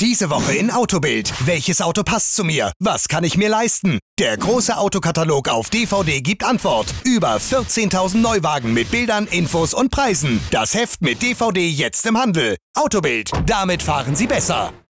Diese Woche in Autobild. Welches Auto passt zu mir? Was kann ich mir leisten? Der große Autokatalog auf DVD gibt Antwort. Über 14.000 Neuwagen mit Bildern, Infos und Preisen. Das Heft mit DVD jetzt im Handel. Autobild. Damit fahren Sie besser.